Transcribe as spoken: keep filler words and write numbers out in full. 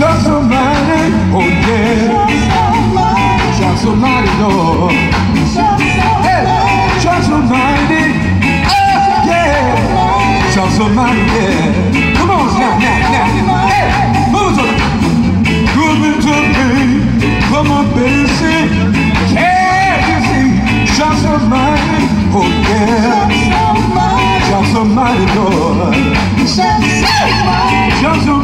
Just Almighty, oh yeah. Just Almighty, Lord. Hey, just Almighty, oh yeah. Just Almighty, yeah. Come on, now, now, now. Hey, move it. Good to me. Come on, baby. Can't you see? Just Almighty, oh yeah. Just Almighty, Lord. Just Almighty.